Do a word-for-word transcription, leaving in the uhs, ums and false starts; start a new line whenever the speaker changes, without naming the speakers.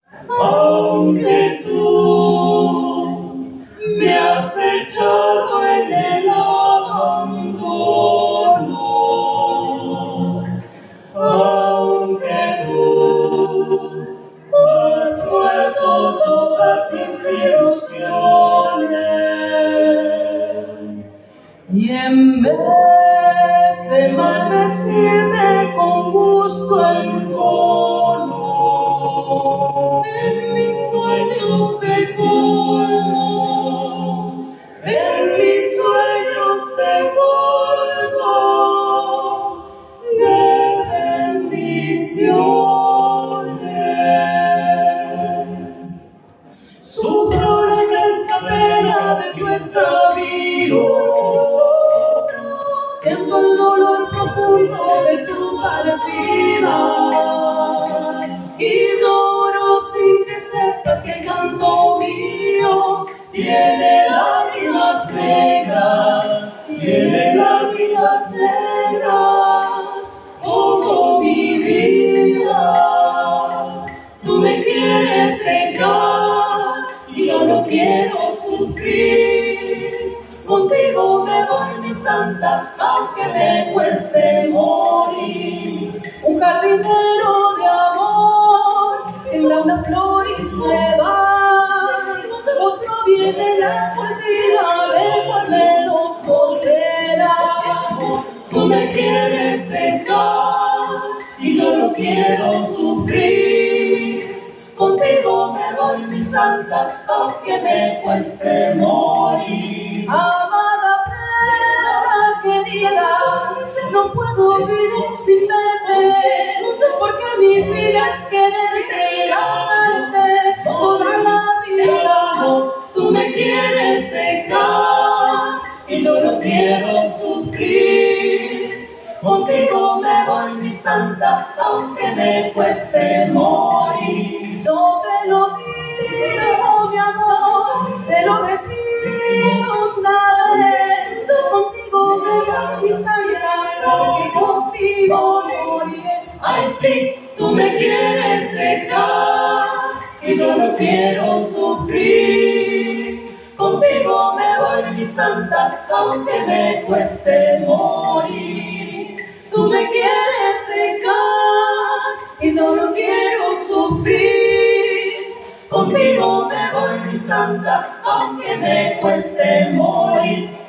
Aunque tú me has echado en el abandono, aunque tú has muerto todas mis ilusiones, y en vez de maldecirte con gusto en cono, en mis sueños te colmo, en mis sueños te colmo de bendiciones. Sufro la inmensa pena de tu extravío, siento el dolor profundo de tu partida, y lloro sin que sepas que el canto mío tiene lágrimas negras, tiene lágrimas negras como mi vida. Tú me quieres dejar y yo no quiero sufrir. Contigo me voy, mi santa, aunque me cueste morir. Un jardinero de amor siembra una flor y se va. Otro viene la cultiva, de cual menos vocera. Tú me quieres dejar y yo no quiero sufrir. Contigo me voy, mi santa, aunque me cueste morir. Amada prenda querida, no puedo vivir sin verte, porque mi vida es quererte y amarte toda la vida. Tú me quieres dejar y yo no quiero sufrir. Contigo me voy, mi santa, aunque me cueste morir. Yo te lo digo, mi amor, te lo repito otra vez. Contigo me voy, mi santa, porque contigo moriré. Ay, sí, tú me quieres dejar y yo no quiero sufrir. Contigo me voy, mi santa, aunque me cueste morir. Tú me quieres dejar y yo no quiero sufrir. Contigo me voy, mi santa, aunque me cueste morir.